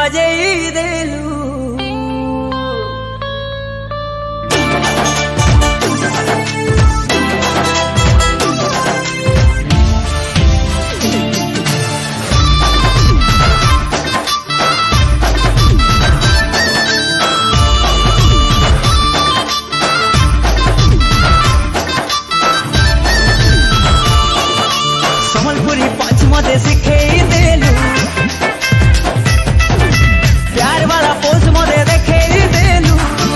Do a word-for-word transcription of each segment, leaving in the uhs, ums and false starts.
बजेई देलू। संबलपुरी पंच मते सिखेई देलू, प्यार वाला पोज मते देखेई देलू।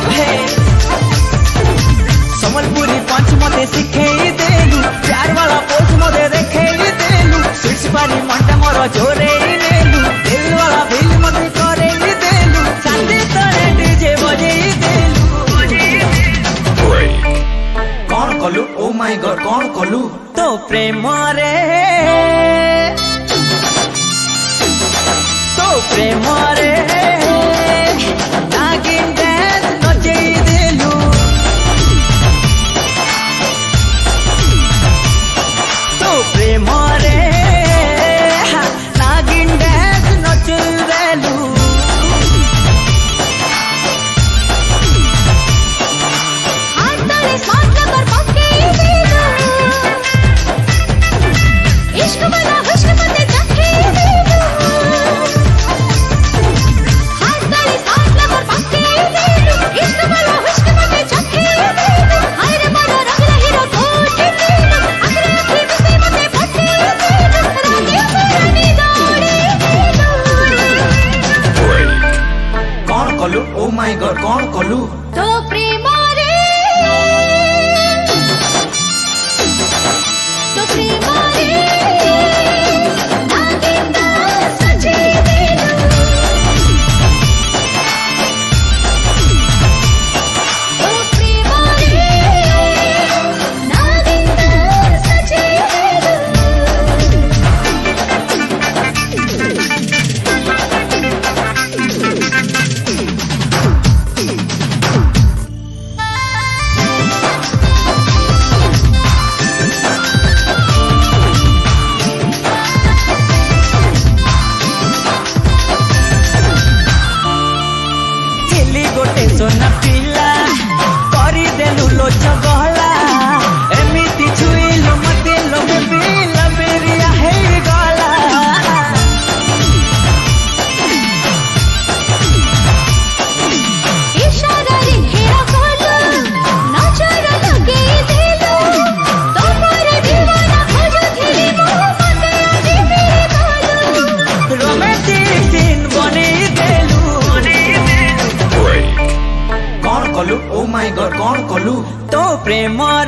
संबलपुरी पंच मते सिखेई देलू, प्यार वाला पोज मते देखेई देलू। स्विच पारी मंटा मोर जोरेई नेलू, दिल वाला बिल मते करेई देलू। चांदी तले डीजे बजेई देलू। कौन कलू ओ माय गॉड कौन कलू तो प्रेम रे, तो प्रेम रे नागिन डांस नचेई देलू। तो प्रेम रे नागिन डांस नचेई देलू। हाथ ताले साथ लबर पक्के देलू, इश्क वाला हुस्न मते चखे देलू। हाथ ताले साथ लबर पक्के देलू, इश्क वाला हुस्न मते चखे देलू। हाय रे मारा रंग हीरो कोट देलू, अखरे अखी बिसे मते पट्टे देलू। रानी रानी गाड़ी देलू। कौन कलू ओ माय गॉड कौन कलू तो प्रेम रे, तो प्रेम रे नागिन डांस नचेई देलू। तो प्रेम रे नागिन डांस नचेई देलू। चिली गोटे सोना पिला करी देलू लोच गहला। एमिति छुईलो मते लोगे बिला बेरिया हे गला। इशारा रे हेरा कोलू, नजर लगेई देलू। तोमरे दीवाना खोजो थिली मोह मते आजी मेरे कोलू। रोमांटिक सीन बनेई देलू। कौन कलू ओ माय गॉड कौन कलू तो प्रेम